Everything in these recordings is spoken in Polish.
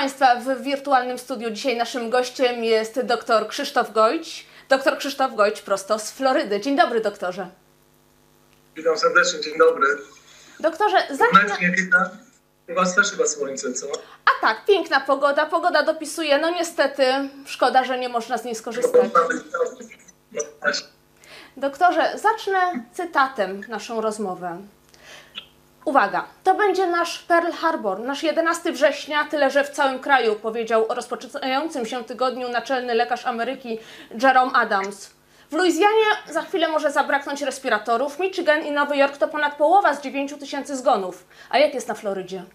Państwa, w wirtualnym studiu dzisiaj naszym gościem jest dr Krzysztof Gojć. Dr Krzysztof Gojć prosto z Florydy. Dzień dobry, doktorze. Witam serdecznie, dzień dobry. Doktorze, Słonecznie witam. U Was też chyba słońce, co? A tak, piękna pogoda. Pogoda dopisuje, no niestety, szkoda, że nie można z niej skorzystać. Doktorze, zacznę cytatem naszą rozmowę. Uwaga, to będzie nasz Pearl Harbor, nasz 11 września, tyle że w całym kraju, powiedział o rozpoczynającym się tygodniu naczelny lekarz Ameryki Jerome Adams. W Luizjanie za chwilę może zabraknąć respiratorów, Michigan i Nowy Jork to ponad połowa z 9 000 zgonów. A jak jest na Florydzie?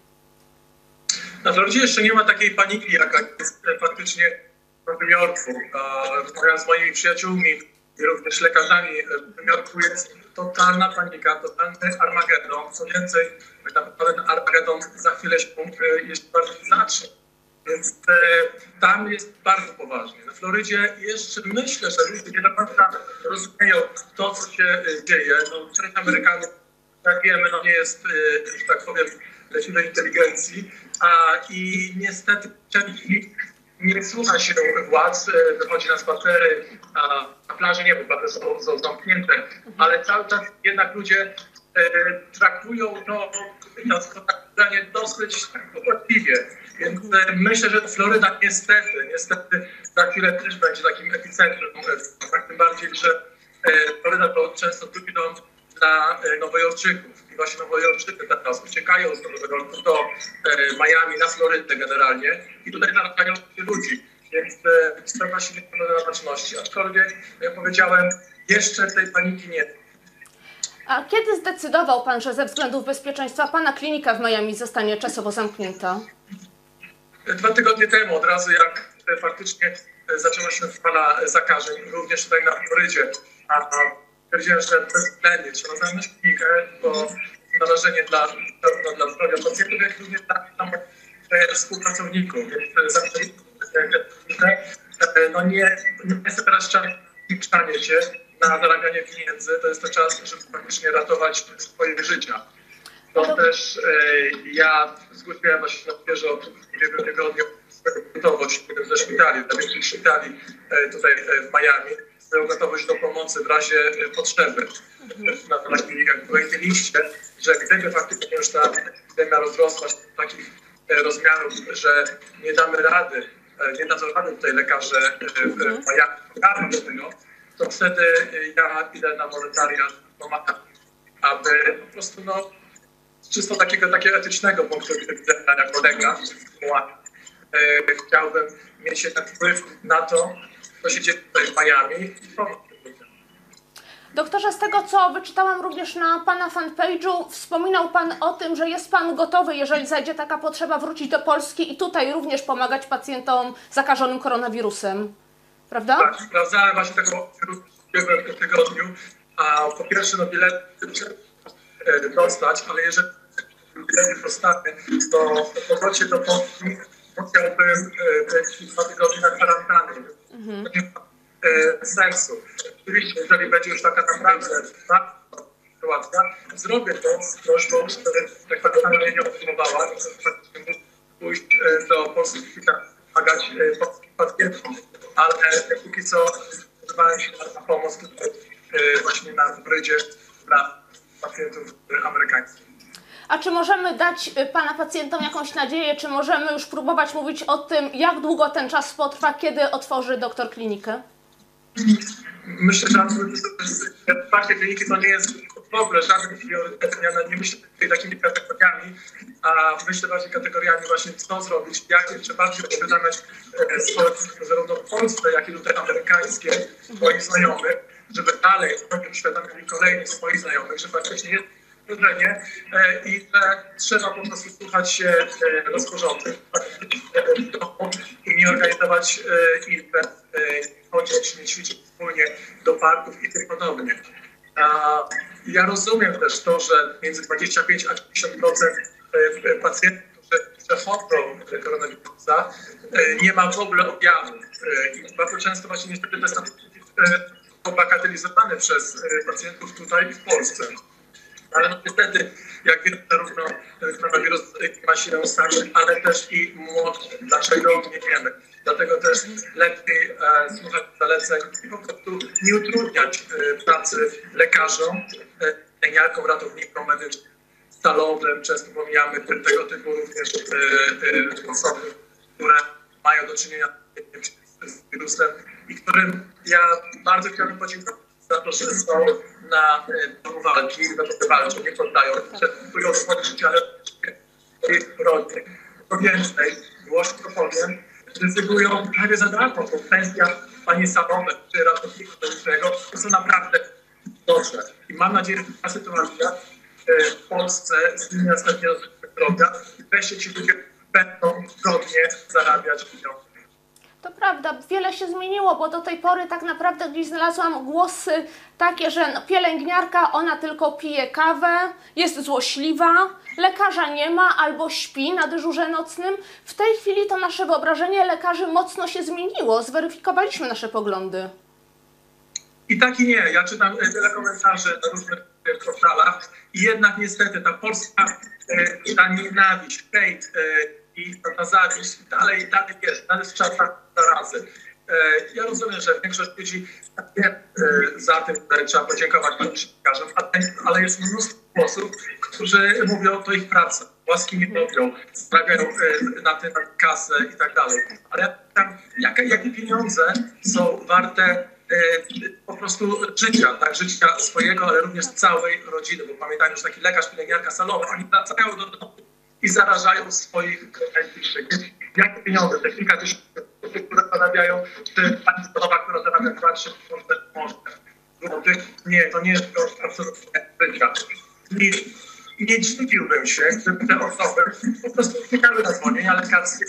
Na Florydzie jeszcze nie ma takiej paniki, jaka jest faktycznie w Nowym Jorku. Rozmawiając z moimi przyjaciółmi i również lekarzami, w Nowym Jorku jest totalna panika, totalny Armagedon. Co więcej, tak naprawdę ten Armagedon za chwilę się jeszcze bardziej zacznie. Więc tam jest bardzo poważnie. Na Florydzie jeszcze myślę, że ludzie nie do końca rozumieją to, co się dzieje. No, część Amerykanów, jak wiemy, no nie jest, że tak powiem, leciwej inteligencji, i niestety część nie słucha się władz, wychodzi na spacery, a na plaży nie, bo plaże są zamknięte, ale cały czas jednak ludzie traktują to spotkanie dosyć właściwie. Więc myślę, że Floryda niestety za chwilę też będzie takim epicentrum. Tym bardziej, że Floryda to często drugi dom dla nowojorczyków. I właśnie nowojorczycy teraz uciekają z Nowego Jorku do Miami, na Florydę generalnie. I tutaj zarażają się ludzi. Więc trzeba się nie na baczności. Aczkolwiek, jak powiedziałem, jeszcze tej paniki nie. A kiedy zdecydował Pan, że ze względów bezpieczeństwa Pana klinika w Miami zostanie czasowo zamknięta? 2 tygodnie temu, od razu jak faktycznie zaczęła się fala zakażeń, również tutaj na Florydzie. Stwierdziłem, że bezwzględnie trzeba zamknąć klinikę, bo narażenie dla zdrowia pacjentów, jak również dla współpracowników. Więc zamknęliśmy klinikę. No nie jest teraz czas na się na zarabianie pieniędzy. To jest to czas, żeby faktycznie ratować swoje życia. To też ja zgłosiłem właśnie na świeżo od 1 tygodnia gotowość ze szpitali, dla większych szpitali tutaj w Miami, swoją gotowość do pomocy w razie potrzeby. Na takiej waiting liście, że gdyby faktycznie już ta epidemia rozrosła się do takich rozmiarów, że nie damy rady, nie dadzą rady tutaj lekarze w Miami do tego, to wtedy ja idę na wolontariat, aby po prostu czysto takiego etycznego punktu widzenia jako lekarz, chciałbym mieć jednak wpływ na to, co się dzieje tutaj w Miami. Doktorze, z tego co wyczytałam również na Pana fanpage'u, wspominał Pan o tym, że jest Pan gotowy, jeżeli zajdzie taka potrzeba, wrócić do Polski i tutaj również pomagać pacjentom zakażonym koronawirusem. Prawda? Tak, sprawdzałem właśnie tego w tym tygodniu. Po pierwsze, bilet dostać, ale jeżeli bilet dostanę, to po powrocie do Polski musiałbym być 2 tygodnie na kwarantannie. Sensu. Oczywiście, jeżeli będzie już taka naprawdę sytuacja, zrobię to z prośbą, żeby ta kwarantanna mnie nie otrzymywała, pójść do polskich szpital, pomagać polskim pacjentom, ale póki co zdecydowałem się na pomoc tutaj właśnie na Florydzie dla pacjentów amerykańskich. A czy możemy dać Pana pacjentom jakąś nadzieję, czy możemy już próbować mówić o tym, jak długo ten czas potrwa, kiedy otworzy doktor klinikę? Myślę, że otwarcie kliniki to nie jest w ogóle żaden priorytet. Ja nie myślę takimi kategoriami, a myślę bardziej kategoriami właśnie co zrobić, jak jeszcze bardziej uświadamiać społeczeństwo zarówno w Polsce, jak i tutaj amerykańskie, swoich znajomych, żeby dalej uświadamiali kolejnych swoich znajomych, że faktycznie jest zagrożenie i że trzeba po prostu słuchać się rozporządzeń i nie organizować imprez, chodzić, nie ćwiczyć wspólnie do parków i tym podobnie. Ja rozumiem też to, że między 25 a 50% pacjentów, którzy przechodzą koronawirusa, nie ma w ogóle objawów. I bardzo często właśnie niestety te statystyki są bagatelizowane przez pacjentów tutaj w Polsce. Ale no niestety, jak wiemy, zarówno koronawirus ma się starszych, ale też i młodszych. Dlaczego? Nie wiemy. Dlatego też lepiej słuchać zaleceń i po prostu nie utrudniać pracy lekarzom, pielęgniarkom, ratownikom medycznym, stalowym. Często pomijamy tego typu również osoby, które mają do czynienia z wirusem i którym ja bardzo chciałbym podziękować za to, że są na polu walki, za to, że walczą, nie poddają, że próbują swoje życie, ale swoich rodzin. Co więcej, głośno powiem, ryzykują prawie za darmo, bo pensja pani salowe czy ratownika medycznego to są naprawdę dobrze. I mam nadzieję, że ta sytuacja w Polsce zmienia ostatnio droga i wreszcie ci ludzie będą godnie zarabiać pieniądze. To prawda, wiele się zmieniło, bo do tej pory tak naprawdę gdzieś znalazłam głosy takie, że no, pielęgniarka, ona tylko pije kawę, jest złośliwa, lekarza nie ma albo śpi na dyżurze nocnym. W tej chwili to nasze wyobrażenie lekarzy mocno się zmieniło, zweryfikowaliśmy nasze poglądy. I tak i nie. Ja czytam wiele komentarzy na różnych portalach i jednak niestety ta polska ta nienawiść, hejt i ta zawiść dalej jest, dalej jest czas na zarazy. Ja rozumiem, że większość ludzi jest za tym, że trzeba podziękować dziennikarzom, ale jest mnóstwo osób, którzy mówią, to ich praca, łaski nie robią, zarabiają na tym kasę i tak dalej. Ale ja pytam, jakie pieniądze są warte po prostu życia, tak, życia swojego, ale również całej rodziny, bo pamiętajmy, że taki lekarz, pielęgniarka salowa, oni wracają do domu i zarażają swoich najbliższych. Jakie pieniądze, te kilka tysięcy, które zarabiają, czy pani salowa, która zarabia 2-3 złotych, nie, to nie jest absolutnie życia. Nie dziwiłbym się, gdyby te osoby po prostu czekały na zwolnienia lekarskie.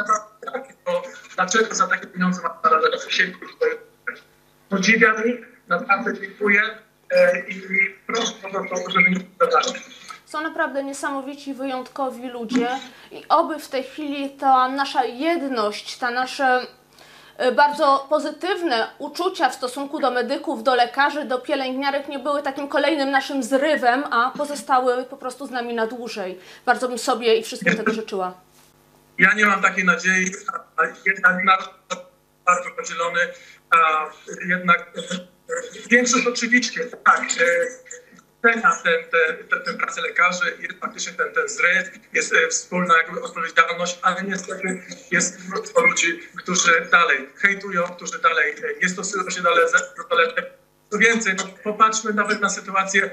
Bo dlaczego za takie pieniądze ma narażać siebie? Podziwiam ich, naprawdę dziękuję i proszę po prostu, żeby nie zdarzało. Są naprawdę niesamowici, wyjątkowi ludzie i oby w tej chwili ta nasza jedność, ta nasze bardzo pozytywne uczucia w stosunku do medyków, do lekarzy, do pielęgniarek nie były takim kolejnym naszym zrywem, a pozostały po prostu z nami na dłużej. Bardzo bym sobie i wszystkim tego życzyła. Ja nie mam takiej nadziei, a jednak naród bardzo podzielony, a jednak większość oczywiście, tak, cenia tę pracę lekarzy, jest faktycznie ten zryw, jest wspólna jakby odpowiedzialność, ale niestety jest mnóstwo ludzi, którzy dalej hejtują, którzy dalej nie stosują się do zaleceń. Co więcej, no, popatrzmy nawet na sytuację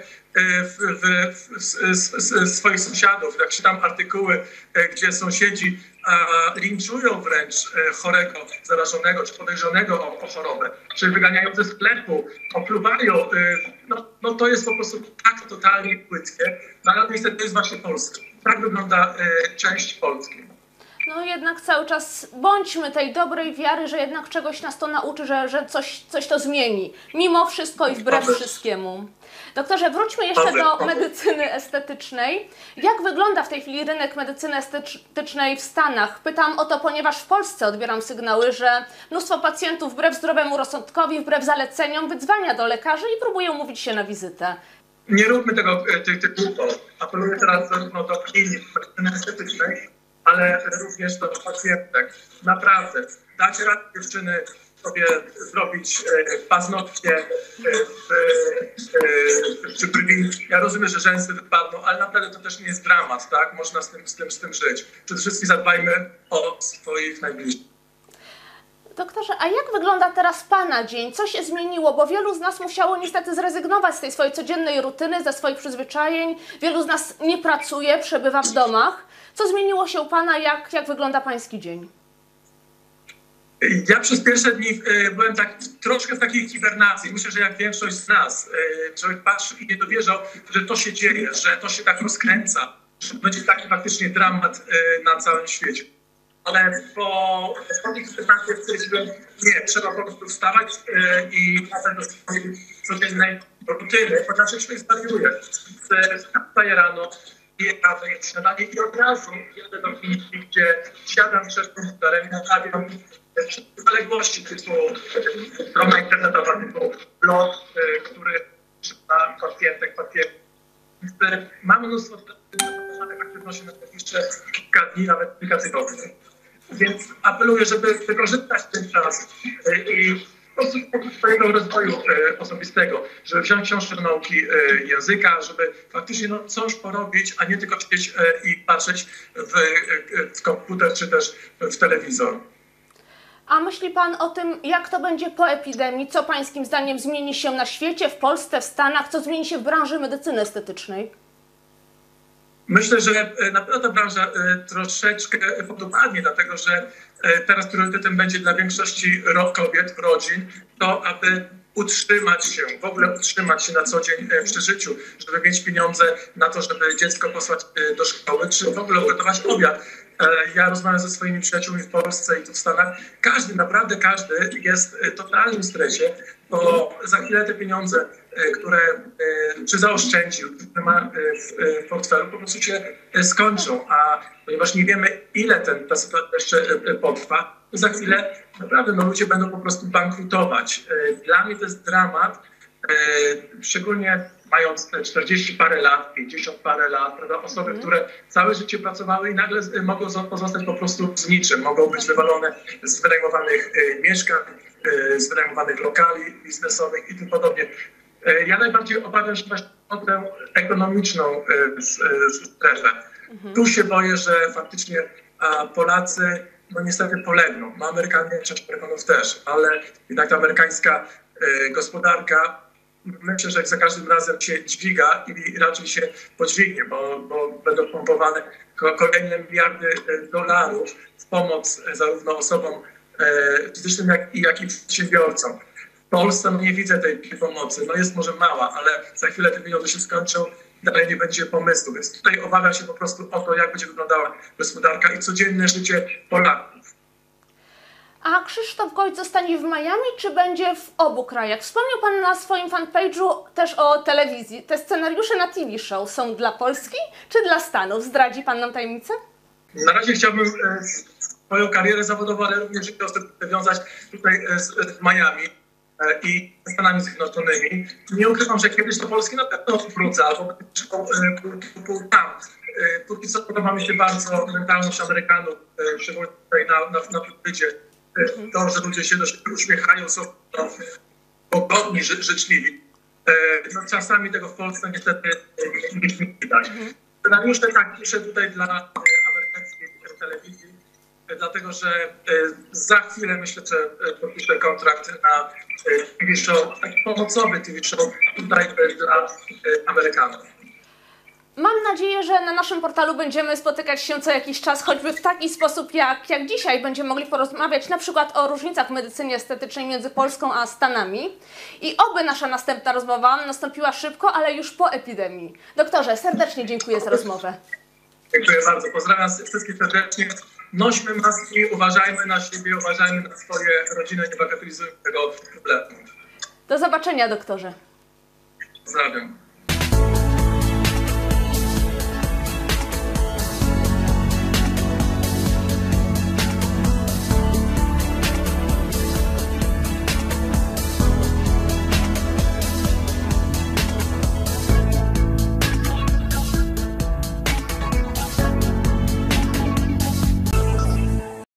swoich sąsiadów. Jak czytam artykuły, gdzie sąsiedzi linczują wręcz chorego, zarażonego czy podejrzanego o chorobę, czy wyganiają ze sklepu, opluwają, no to jest po prostu tak totalnie płytkie. No ale niestety to jest właśnie Polska. Tak wygląda część Polski. No jednak cały czas bądźmy tej dobrej wiary, że jednak czegoś nas to nauczy, że coś to zmieni. Mimo wszystko i wbrew wszystkiemu. Doktorze, wróćmy jeszcze do medycyny estetycznej. Jak wygląda w tej chwili rynek medycyny estetycznej w Stanach? Pytam o to, ponieważ w Polsce odbieram sygnały, że mnóstwo pacjentów wbrew zdrowemu rozsądkowi, wbrew zaleceniom wydzwania do lekarzy i próbują umówić się na wizytę. Nie róbmy tych głupot. Apeluję teraz zarówno do klinik medycyny estetycznej, ale również do pacjentek. Naprawdę, dacie radę dziewczyny sobie zrobić paznokcie czy brwi. Ja rozumiem, że rzęsy wypadną, ale naprawdę to też nie jest dramat, tak? Można z tym żyć. Przede wszystkim zadbajmy o swoich najbliższych. Doktorze, a jak wygląda teraz Pana dzień? Co się zmieniło? Bo wielu z nas musiało niestety zrezygnować z tej swojej codziennej rutyny, ze swoich przyzwyczajeń. Wielu z nas nie pracuje, przebywa w domach. Co zmieniło się u Pana? Jak wygląda Pański dzień? Ja przez pierwsze dni byłem troszkę w takiej hibernacji. Myślę, że jak większość z nas, człowiek patrzy i nie dowierzał, że to się dzieje, że to się tak rozkręca, że będzie taki faktycznie dramat na całym świecie. Ale po ostatnich 15 stwierdziłem, nie, trzeba po prostu wstawać i wracać do swojej codziennej rutyny, ponieważ człowiek zwariuje. Wstaję rano, piję kawę, jem śniadanie i od razu jedę do kliniki, gdzie siadam przed komputerem i naprawiam wszystkie zaległości typu strona internetowa, typu blog, który czyta pacjentów Mamy mnóstwo aktywności na najbliższe kilka dni, nawet kilka tygodni. Więc apeluję, żeby wykorzystać ten czas i po prostu swojego rozwoju osobistego, żeby wziąć książkę do nauki języka, żeby faktycznie coś porobić, a nie tylko siedzieć i patrzeć w komputer czy też w telewizor. A myśli Pan o tym, jak to będzie po epidemii? Co Pańskim zdaniem zmieni się na świecie, w Polsce, w Stanach? Co zmieni się w branży medycyny estetycznej? Myślę, że na pewno ta branża troszeczkę podupadnie, dlatego że teraz priorytetem będzie dla większości kobiet, rodzin, to aby utrzymać się, w ogóle utrzymać się na co dzień przy życiu, żeby mieć pieniądze na to, żeby dziecko posłać do szkoły, czy w ogóle ugotować obiad. Ja rozmawiam ze swoimi przyjaciółmi w Polsce i tu w Stanach. Naprawdę każdy jest w totalnym stresie, bo za chwilę te pieniądze, które czy zaoszczędził, które ma w portfelu, po prostu się skończą. A ponieważ nie wiemy, ile ta sytuacja jeszcze potrwa, to za chwilę naprawdę ludzie będą po prostu bankrutować. Dla mnie to jest dramat, szczególnie mając te 40 parę lat, 50 parę lat, prawda, osoby, które całe życie pracowały i nagle mogą pozostać po prostu z niczym, mogą być wywalone z wynajmowanych mieszkań, z wynajmowanych lokali biznesowych i tym podobnie. Ja najbardziej obawiam się właśnie o tę ekonomiczną strefę. Tu się boję, że faktycznie Polacy niestety polegną. Amerykanie, część Amerykanów też, ale jednak ta amerykańska gospodarka, myślę, że za każdym razem się dźwiga i raczej się podźwignie, bo będą pompowane kolejne miliardy dolarów w pomoc zarówno osobom fizycznym, jak i przedsiębiorcom. W Polsce nie widzę tej pomocy. Jest może mała, ale za chwilę te pieniądze się skończą i dalej nie będzie pomysłu. Więc tutaj obawiam się po prostu o to, jak będzie wyglądała gospodarka i codzienne życie Polaków. A Krzysztof Gość zostanie w Miami, czy będzie w obu krajach? Wspomniał Pan na swoim fanpage'u też o telewizji. Te scenariusze na TV show są dla Polski czy dla Stanów? Zdradzi Pan nam tajemnicę? Na razie chciałbym swoją karierę zawodową, ale również wiązać tutaj z Miami i Stanami Zjednoczonymi. Nie ukrywam, że kiedyś do Polski na pewno wrócę, albo będę tam. Póki co podoba mi się bardzo mentalność Amerykanów, szczególnie tutaj na Florydzie. To, że ludzie się do siebie uśmiechają, są pogodni, życzliwi. Czasami tego w Polsce niestety nie widać. Scenariusze tak piszę tutaj dla amerykańskiej telewizji, dlatego że za chwilę myślę, że podpiszę kontrakt na TV show, taki pomocowy TV show tutaj dla Amerykanów. Mam nadzieję, że na naszym portalu będziemy spotykać się co jakiś czas, choćby w taki sposób jak dzisiaj. Będziemy mogli porozmawiać na przykład o różnicach w medycynie estetycznej między Polską a Stanami. I oby nasza następna rozmowa nastąpiła szybko, ale już po epidemii. Doktorze, serdecznie dziękuję za rozmowę. Dziękuję bardzo. Pozdrawiam wszystkich serdecznie. Nośmy maski, uważajmy na siebie, uważajmy na swoje rodziny, nie bagatelizujmy tego problemu. Do zobaczenia, doktorze. Pozdrawiam.